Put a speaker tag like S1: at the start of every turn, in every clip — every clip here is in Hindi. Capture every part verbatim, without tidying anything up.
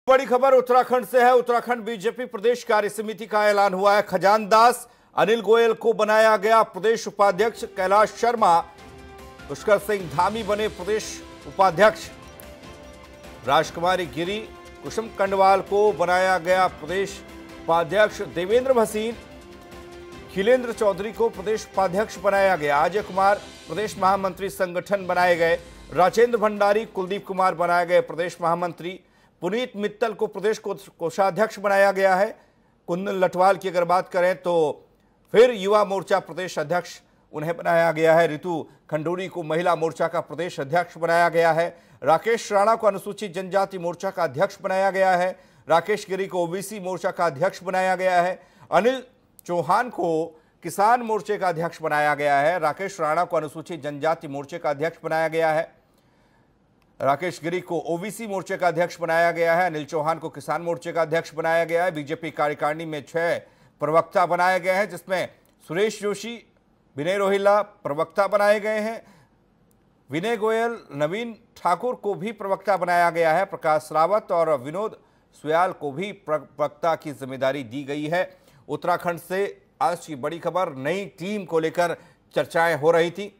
S1: बड़ी खबर उत्तराखंड से है। उत्तराखंड बीजेपी प्रदेश कार्य समिति का ऐलान हुआ है। खजानदास अनिल गोयल को बनाया गया प्रदेश उपाध्यक्ष। कैलाश शर्मा पुष्कर सिंह धामी बने प्रदेश उपाध्यक्ष। राजकुमारी गिरी कुसुम कंडवाल को बनाया गया प्रदेश उपाध्यक्ष। देवेंद्र भसीन खिलेंद्र चौधरी को प्रदेश उपाध्यक्ष बनाया गया। अजय कुमार प्रदेश महामंत्री संगठन बनाए गए। राजेंद्र भंडारी कुलदीप कुमार बनाए गए प्रदेश महामंत्री। पुनीत मित्तल को प्रदेश कोषाध्यक्ष बनाया गया है। कुंदन लटवाल की अगर बात करें तो फिर युवा मोर्चा प्रदेश अध्यक्ष उन्हें बनाया गया है। रितु खंडूरी को महिला मोर्चा का प्रदेश अध्यक्ष बनाया गया है। राकेश राणा को अनुसूचित जनजाति मोर्चा का अध्यक्ष बनाया गया है। राकेश गिरी को ओबीसी मोर्चा का अध्यक्ष बनाया गया है। अनिल चौहान को किसान मोर्चे का अध्यक्ष बनाया गया है। राकेश राणा को अनुसूचित जनजाति मोर्चे का अध्यक्ष बनाया गया है। राकेश गिरी को ओबीसी मोर्चे का अध्यक्ष बनाया गया है। अनिल चौहान को किसान मोर्चे का अध्यक्ष बनाया गया है। बीजेपी कार्यकारिणी में छह प्रवक्ता बनाए गए हैं, जिसमें सुरेश जोशी, विनय रोहिल्ला प्रवक्ता बनाए गए हैं। विनय गोयल, नवीन ठाकुर को भी प्रवक्ता बनाया गया है। प्रकाश रावत और विनोद सुयाल को भी प्रवक्ता की जिम्मेदारी दी गई है। उत्तराखंड से आज की बड़ी खबर, नई टीम को लेकर चर्चाएं हो रही थी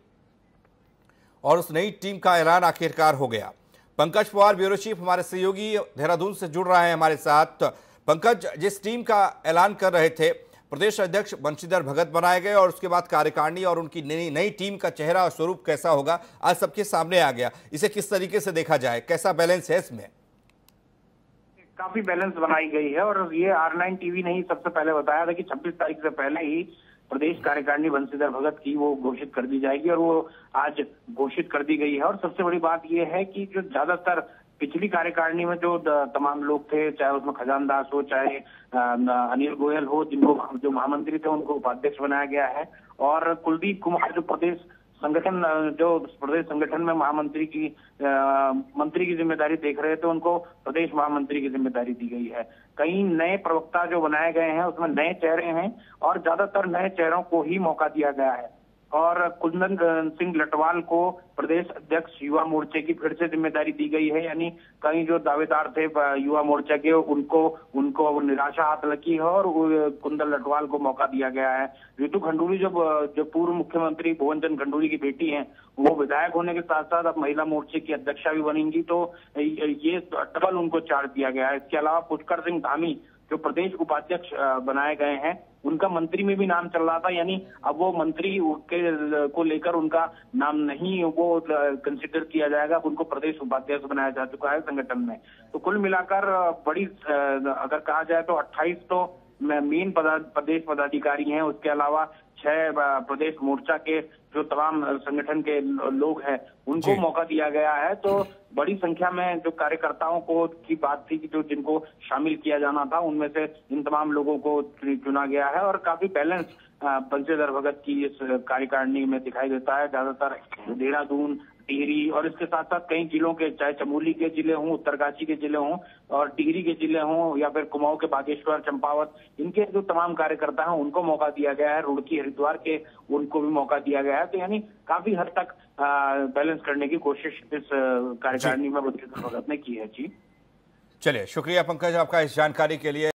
S1: और उस नई टीम का ऐलान आखिरकार हो गया। पंकज पवार ब्यूरो चीफ हमारे सहयोगी देहरादून से जुड़ रहे हैं हमारे साथ। पंकज, जिस टीम का ऐलान कर रहे थे, प्रदेश अध्यक्ष बंशीधर भगत बनाए गए और उसके बाद कार्यकारिणी और उनकी नई नई टीम का चेहरा और स्वरूप कैसा होगा आज सबके सामने आ गया। इसे किस तरीके से देखा जाए, कैसा बैलेंस है इसमें?
S2: काफी बैलेंस बनाई गई है और ये आर नाइन टीवी ने ही सबसे पहले बताया था कि छब्बीस तारीख से पहले ही प्रदेश कार्यकारिणी बंशीधर भगत की वो घोषित कर दी जाएगी और वो आज घोषित कर दी गई है। और सबसे बड़ी बात ये है कि जो ज्यादातर पिछली कार्यकारिणी में जो तमाम लोग थे, चाहे उसमें खजानदास हो, चाहे अनिल गोयल हो, जिनको जो महामंत्री थे उनको उपाध्यक्ष बनाया गया है, और कुलदीप कुमार जो प्रदेश संगठन जो प्रदेश संगठन में महामंत्री की आ, मंत्री की जिम्मेदारी देख रहे थे, उनको प्रदेश महामंत्री की जिम्मेदारी दी गई है। कई नए प्रवक्ता जो बनाए गए हैं उसमें नए चेहरे हैं और ज्यादातर नए चेहरों को ही मौका दिया गया है। और कुंदन सिंह लटवाल को प्रदेश अध्यक्ष युवा मोर्चे की फिर से जिम्मेदारी दी गई है। यानी कई जो दावेदार थे युवा मोर्चा के, उनको उनको निराशा हाथ लगी है और कुंदन लटवाल को मौका दिया गया है। रितु खंडूरी जो जो पूर्व मुख्यमंत्री भुवन चंद खंडूरी की बेटी हैं, वो विधायक होने के साथ साथ अब महिला मोर्चे की अध्यक्षा भी बनेंगी, तो ये डबल उनको चार्ज दिया गया है। इसके अलावा पुष्कर सिंह धामी जो प्रदेश उपाध्यक्ष बनाए गए हैं, उनका मंत्री में भी नाम चल रहा था। यानी अब वो मंत्री के को लेकर उनका नाम नहीं वो कंसिडर किया जाएगा, उनको प्रदेश उपाध्यक्ष बनाया जा चुका है संगठन में। तो कुल मिलाकर बड़ी अगर कहा जाए तो अट्ठाईस तो मेन प्रदेश पदाधिकारी हैं, उसके अलावा छह प्रदेश मोर्चा के जो तमाम संगठन के लोग हैं उनको मौका दिया गया है। तो बड़ी संख्या में जो कार्यकर्ताओं को की बात थी कि जो जिनको शामिल किया जाना था, उनमें से इन तमाम लोगों को चुना गया है और काफी बैलेंस बंशीधर भगत की इस कार्यकारिणी में दिखाई देता है। ज्यादातर देहरादून, टिहरी और इसके साथ साथ कई जिलों के, चाहे चमोली के जिले हों, उत्तरकाशी के जिले हों और टिहरी के जिले हों या फिर कुमाऊं के बागेश्वर, चंपावत, इनके जो तमाम कार्यकर्ता हैं उनको मौका दिया गया है। रुड़की, हरिद्वार के उनको भी मौका दिया गया है। तो यानी काफी हद तक बैलेंस करने की कोशिश इस कार्यकारिणी में बंशीधर भगत ने की है। जी
S1: चलिए, शुक्रिया पंकज आपका इस जानकारी के लिए।